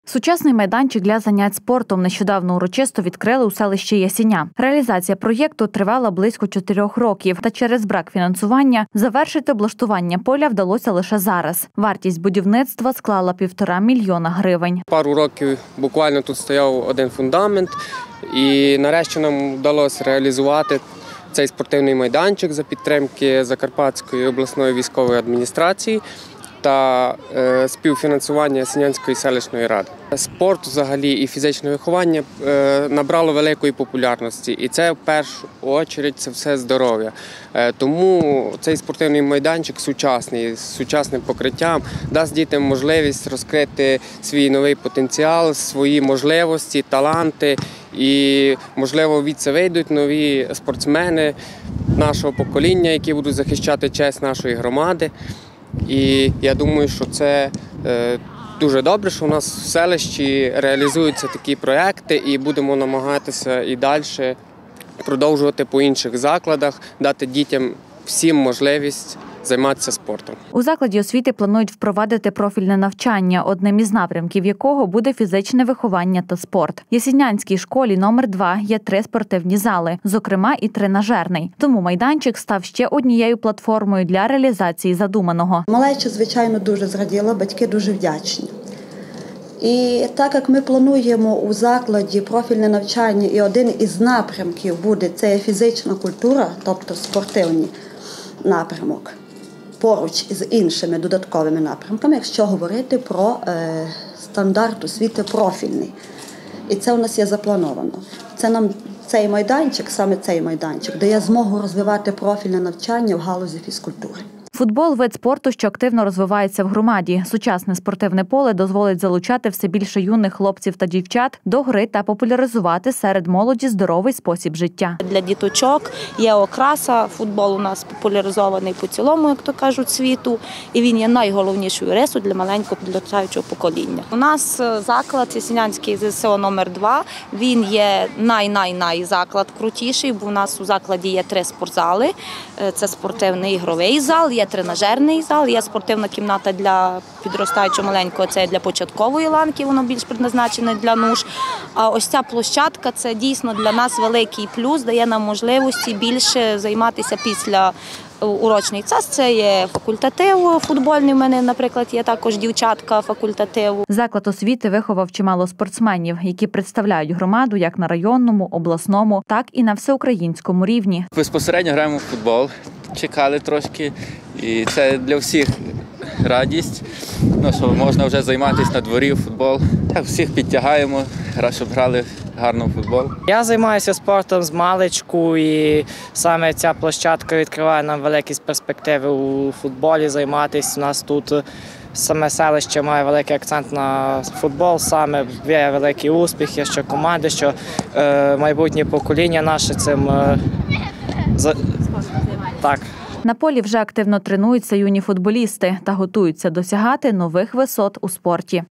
Сучасний майданчик для занять спортом нещодавно урочисто відкрили у селищі Ясіня. Реалізація проєкту тривала близько 4 років, та через брак фінансування завершити облаштування поля вдалося лише зараз. Вартість будівництва склала 1,5 мільйона гривень. Пару років буквально тут стояв один фундамент, і нарешті нам вдалося реалізувати цей спортивний майданчик за підтримки Закарпатської обласної військової адміністрації та співфінансування Ясінянської селищної ради. Спорт взагалі і фізичне виховання набрало великої популярності, і це в першу чергу це все здоров'я. Тому цей спортивний майданчик сучасний, з сучасним покриттям, дасть дітям можливість розкрити свій новий потенціал, свої можливості, таланти. І, можливо, звідси вийдуть нові спортсмени нашого покоління, які будуть захищати честь нашої громади. І я думаю, що це дуже добре, що у нас в селищі реалізуються такі проекти, і будемо намагатися і далі продовжувати по інших закладах, дати дітям всім можливість займатися спортом. У закладі освіти планують впровадити профільне навчання, одним із напрямків якого буде фізичне виховання та спорт. В Ясінянській школі номер 2 є 3 спортивні зали, зокрема і тренажерний. Тому майданчик став ще однією платформою для реалізації задуманого. Малеча, звичайно, дуже зраділа, батьки дуже вдячні. І так як ми плануємо у закладі профільне навчання, і один із напрямків буде – це фізична культура, тобто спортивний напрямок, поруч із іншими додатковими напрямками, якщо говорити про стандарт освіти профільний. І це у нас є заплановано. Це нам цей майданчик, саме цей майданчик, дає змогу розвивати профільне навчання в галузі фізкультури. Футбол – вид спорту, що активно розвивається в громаді. Сучасне спортивне поле дозволить залучати все більше юних хлопців та дівчат до гри та популяризувати серед молоді здоровий спосіб життя. Для діточок є окраса, футбол у нас популяризований по цілому, як то кажуть, світу, і він є найголовнішою рисою для маленького підростаючого покоління. У нас заклад Ясінянський ЗСО номер 2, він є най заклад крутіший, бо у нас у закладі є 3 спортзали. Це спортивний ігровий зал, є тренажерний зал, є спортивна кімната для підростаючого маленького, це для початкової ланки, воно більш предназначене для нуж. А ось ця площадка – це дійсно для нас великий плюс, дає нам можливості більше займатися після урочний час. Це є факультатив футбольний, в мене, наприклад, є також дівчатка факультативу. Заклад освіти виховав чимало спортсменів, які представляють громаду як на районному, обласному, так і на всеукраїнському рівні. Безпосередньо граємо в футбол, чекали трошки, і це для всіх радість, що можна вже займатися на дворі в футбол. Так, всіх підтягаємо, щоб грали гарно в футбол. Я займаюся спортом з маличку, і саме ця площадка відкриває нам великі перспективи у футболі займатися. У нас тут саме селище має великий акцент на футбол, саме є великі успіхи, що команди, що майбутнє покоління наше цим так. На полі вже активно тренуються юні футболісти та готуються досягати нових висот у спорті.